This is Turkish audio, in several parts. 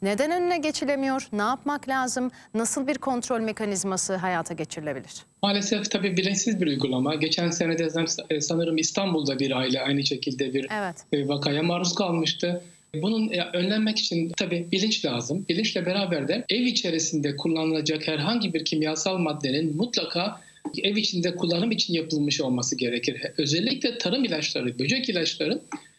Neden önüne geçilemiyor? Ne yapmak lazım? Nasıl bir kontrol mekanizması hayata geçirilebilir? Maalesef tabii bilinçsiz bir uygulama. Geçen sene de sanırım İstanbul'da bir aile aynı şekilde bir Evet. vakaya maruz kalmıştı. Bunun önlenmek için tabii bilinç lazım. Bilinçle beraber de ev içerisinde kullanılacak herhangi bir kimyasal maddenin mutlaka ev içinde kullanım için yapılmış olması gerekir. Özellikle tarım ilaçları, böcek ilaçların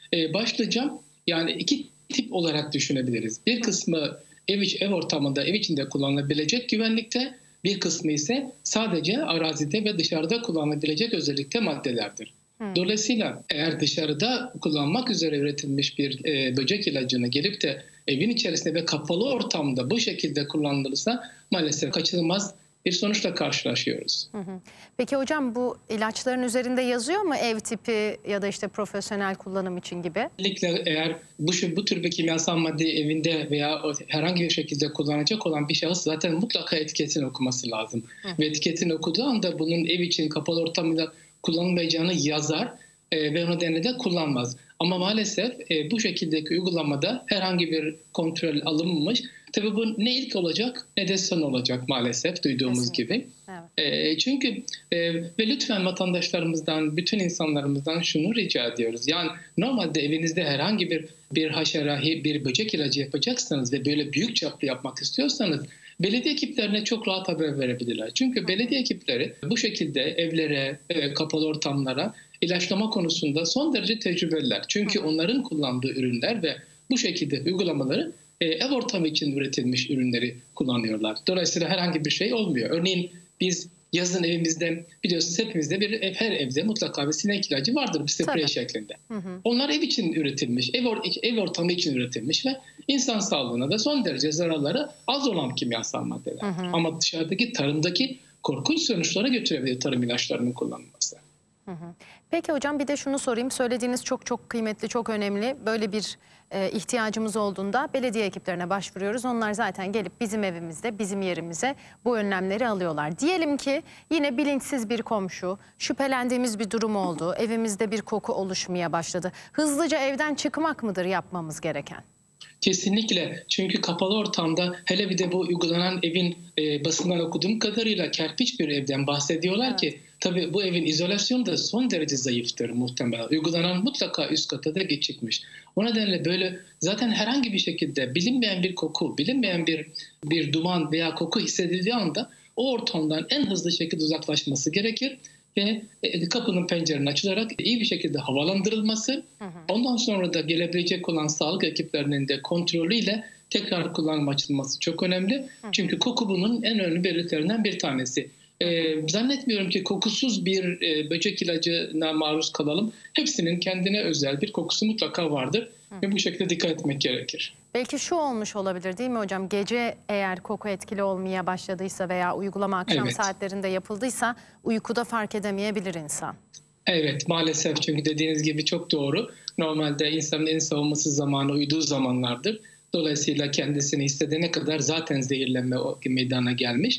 başlıca yani iki tip olarak düşünebiliriz. Bir kısmı ev ortamında, ev içinde kullanılabilecek güvenlikte, bir kısmı ise sadece arazide ve dışarıda kullanılabilecek özellikle maddelerdir. Dolayısıyla eğer dışarıda kullanmak üzere üretilmiş bir böcek ilacını gelip de evin içerisinde ve kapalı ortamda bu şekilde kullanılırsa maalesef kaçınılmaz bir sonuçla karşılaşıyoruz. Peki hocam, bu ilaçların üzerinde yazıyor mu ev tipi ya da işte profesyonel kullanım için gibi? Özellikle eğer bu tür bir kimyasal maddeyi evinde veya herhangi bir şekilde kullanacak olan bir şahıs zaten mutlaka etiketini okuması lazım. Ve etiketini okuduğu anda bunun ev için kapalı ortamda kullanılmayacağını yazar ve o nedenle de kullanmaz. Ama maalesef bu şekildeki uygulamada herhangi bir kontrol alınmamış. Tabii bu ne ilk olacak ne de son olacak maalesef duyduğumuz gibi. Evet. Çünkü ve lütfen vatandaşlarımızdan, bütün insanlarımızdan şunu rica ediyoruz. Yani normalde evinizde herhangi bir haşera, bir böcek ilacı yapacaksanız ve böyle büyük çaplı yapmak istiyorsanız belediye ekiplerine çok rahat haber verebilirler. Çünkü belediye ekipleri bu şekilde evlere, kapalı ortamlara ilaçlama konusunda son derece tecrübeliler. Çünkü onların kullandığı ürünler ve bu şekilde uygulamaları ev ortamı için üretilmiş ürünleri kullanıyorlar. Dolayısıyla herhangi bir şey olmuyor. Örneğin biz yazın evimizde biliyorsunuz hepimizde her evde mutlaka bir sinek ilacı vardır bir sprey şeklinde. Onlar ev için üretilmiş, ev ortamı için üretilmiş ve insan sağlığına da son derece zararları az olan kimyasal maddeler. Ama dışarıdaki tarımdaki korkunç sonuçlara götürebilir tarım ilaçlarının kullanılması. Peki hocam, bir de şunu sorayım. Söylediğiniz çok kıymetli, çok önemli. Böyle bir ihtiyacımız olduğunda belediye ekiplerine başvuruyoruz. Onlar zaten gelip bizim evimizde, bizim yerimize bu önlemleri alıyorlar. Diyelim ki yine bilinçsiz bir komşu, şüphelendiğimiz bir durum oldu. Evimizde bir koku oluşmaya başladı. Hızlıca evden çıkmak mıdır yapmamız gereken? Kesinlikle. Çünkü kapalı ortamda hele bir de bu uygulanan evin basından okuduğum kadarıyla kerpiç bir evden bahsediyorlar ki tabii bu evin izolasyonu da son derece zayıftır muhtemelen. Uygulanan mutlaka üst kata da geçikmiş. O nedenle böyle zaten herhangi bir şekilde bilinmeyen bir koku, bilinmeyen bir duman veya koku hissedildiği anda o ortamdan en hızlı şekilde uzaklaşması gerekir. Ve kapının pencerenin açılarak iyi bir şekilde havalandırılması, ondan sonra da gelebilecek olan sağlık ekiplerinin de kontrolüyle tekrar kullanıma açılması çok önemli. Çünkü koku bunun en önemli belirtilerinden bir tanesi. Zannetmiyorum ki kokusuz bir böcek ilacına maruz kalalım. Hepsinin kendine özel bir kokusu mutlaka vardır ve bu şekilde dikkat etmek gerekir. Belki şu olmuş olabilir değil mi hocam? Gece eğer koku etkili olmaya başladıysa veya uygulama akşam saatlerinde yapıldıysa uykuda fark edemeyebilir insan. Evet, maalesef, çünkü dediğiniz gibi çok doğru. Normalde insanın en savunmasız zamanı uyuduğu zamanlardır. Dolayısıyla kendisini hissedene kadar zaten zehirlenme meydana gelmiş.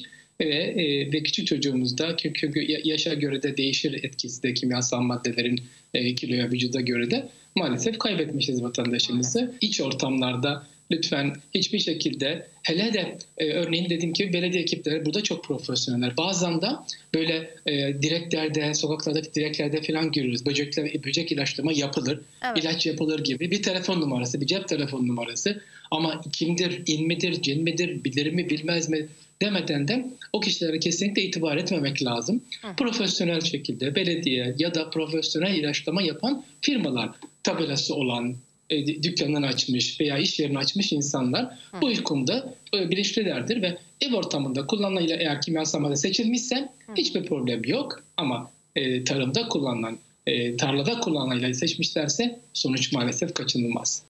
Ve küçük çocuğumuzda, çünkü yaşa göre de değişir etkisi de kimyasal maddelerin kiloya, vücuda göre de maalesef kaybetmişiz vatandaşımızı. İç ortamlarda lütfen hiçbir şekilde, hele de örneğin dediğim gibi belediye ekipleri burada çok profesyoneller. Bazen de böyle direklerde, sokaklardaki direklerde falan görürüz. Böcek ilaçlama yapılır, ilaç yapılır gibi bir telefon numarası, bir cep telefon numarası. Ama kimdir, in midir, cin midir, bilir mi, bilmez mi demeden de o kişilere kesinlikle itibar etmemek lazım. Profesyonel şekilde belediye ya da profesyonel ilaçlama yapan firmalar, tabelası olan, dükkanını açmış veya iş yerini açmış insanlar bu konuda bilinçlilerdir ve ev ortamında kullanılan eğer kimyasal madde seçilmişse hiçbir problem yok. Ama tarımda kullanılan, tarlada kullanılan ilacı seçmişlerse sonuç maalesef kaçınılmaz.